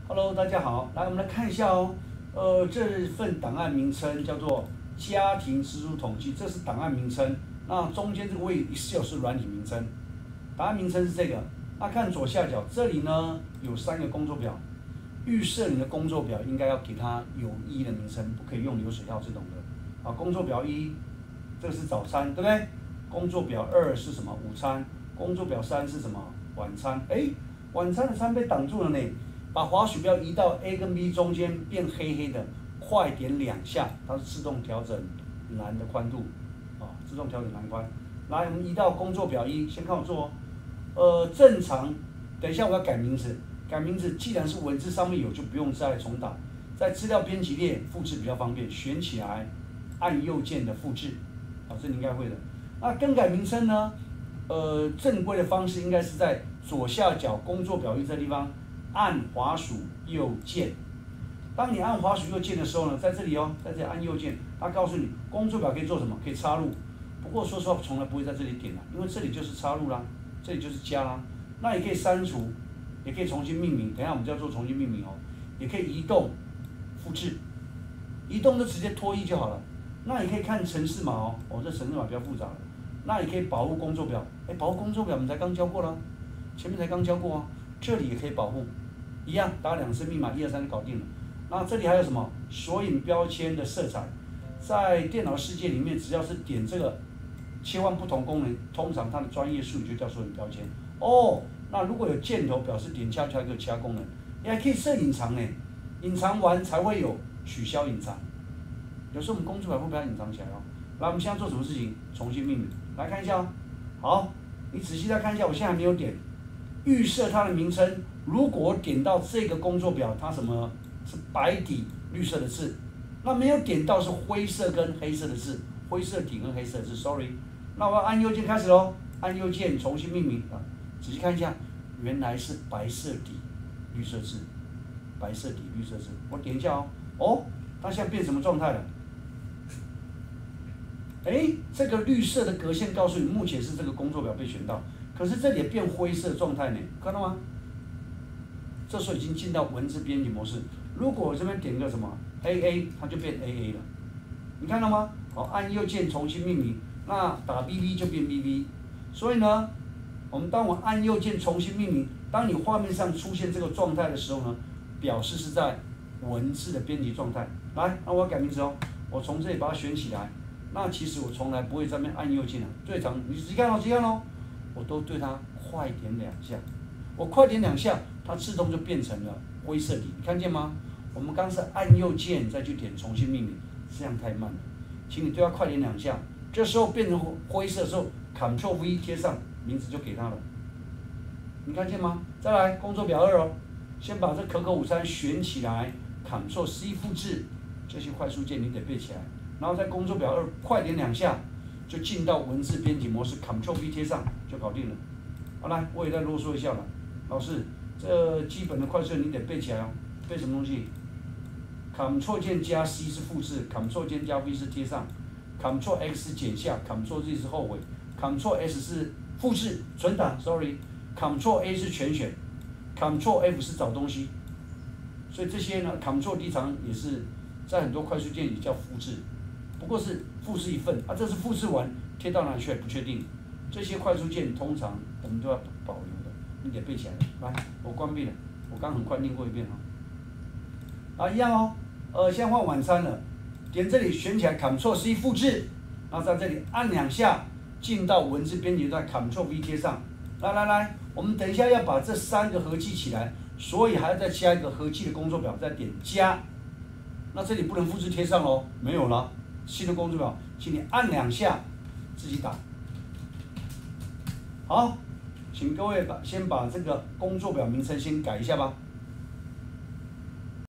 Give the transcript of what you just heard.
Hello，大家好，来我们来看一下哦。这份档案名称叫做家庭支出统计，这是档案名称。那中间这个位 Excel 是软体名称，档案名称是这个。那看左下角，这里呢有3个工作表，预设你的工作表应该要给它有意义的名称，不可以用流水号这种的。工作表1，这个是早餐，对不对？工作表2是什么？午餐。工作表3是什么？晚餐。晚餐的餐被挡住了呢。把滑鼠标移到 A 跟 B 中间，变黑黑的，快点2下，它是自动调整栏的宽度，自动调整栏宽。来，我们移到工作表1，先看我做哦。正常，等一下我要改名字，既然是文字上面有，就不用再重打，在资料编辑列复制比较方便，选起来，按右键的复制，这你应该会的。那更改名称呢？正规的方式应该是在左下角工作表1这地方。按滑鼠右键，当你按滑鼠右键的时候呢，在这里按右键，它告诉你工作表可以做什么，可以插入。不过说实话，从来不会在这里点啦，因为这里就是插入啦，这里就是加啦。那也可以删除，也可以重新命名。等一下我们就要做重新命名哦，也可以移动、复制，移动就直接拖1就好了。那也可以看程式码哦，这程式码比较复杂了。那也可以保护工作表，保护工作表我们才刚教过啦，前面才刚教过啊。这里也可以保护，一样打2次密码，1、2、3就搞定了。那这里还有什么？索引标签的色彩，在电脑世界里面，只要是点这个切换不同功能，通常它的专业术语就叫索引标签。那如果有箭头表示点下去还有其他功能，你还可以设隐藏呢，隐藏完才会有取消隐藏。有时候我们工作表会把它隐藏起来哦。来，我们现在做什么事情？重新命名，来看一下哦。好，你仔细再看一下，我现在还没有点。预设它的名称，如果点到这个工作表，它什么是白底绿色的字，那没有点到是灰色跟黑色的字，灰色底跟黑色的字 ，sorry。那我要按右键开始咯，按右键重新命名啊，仔细看一下，原来是白色底绿色字，白色底绿色字，我点一下哦，它现在变什么状态了？这个绿色的格线告诉你，目前是这个工作表被选到。可是这里也变灰色状态呢，看到吗？这时候已经进到文字编辑模式。如果我这边点个什么 AA， 它就变 AA 了，你看到吗？好，按右键重新命名，那打 BB 就变 BB。所以呢，当我按右键重新命名，当你画面上出现这个状态的时候呢，表示是在文字的编辑状态。来，那我要改名字哦，我从这里把它选起来。那其实我从来不会在那边按右键的，最常你仔细看哦。我都对它快点2下，我快点2下，它自动就变成了灰色底，你看见吗？我们刚是按右键再去点重新命名，这样太慢了，请你对它快点2下。这时候变成灰色的时候 ，Ctrl V 贴上，名字就给它了，你看见吗？再来工作表2哦，先把这可口午餐选起来 ，Ctrl C 复制，这些快速键你得背起来，然后在工作表2快点2下。就进到文字编辑模式 ，Ctrl V 贴上就搞定了。好，来，我也再啰嗦一下了，老师，这基本的快速你得背起来哦。背什么东西 ？Ctrl 键加 C 是复制 ，Ctrl 键加 V 是贴上 ，Ctrl X 是剪下 ，Ctrl Z 是后尾 ，Ctrl S 是复制存档 ，sorry，Ctrl A 是全选 ，Ctrl F 是找东西。所以这些呢 ，Ctrl D 常也是在很多快速键也叫复制。不过是复制一份这是复制完贴到哪去不确定。这些快速键通常我们都要保留的，你得背起来。来，我关闭了，我刚很快念过一遍一样现在换晚餐了，点这里选起来 ，Ctrl C 复制，然后在这里按2下，进到文字编辑段 ，Ctrl V 贴上。来，我们等一下要把这3个合记起来，所以还要再加一个合记的工作表，再点加。那这里不能复制贴上咯，没有了。新的工作表，请你按2下，自己打。好，请各位先把这个工作表名称先改一下吧。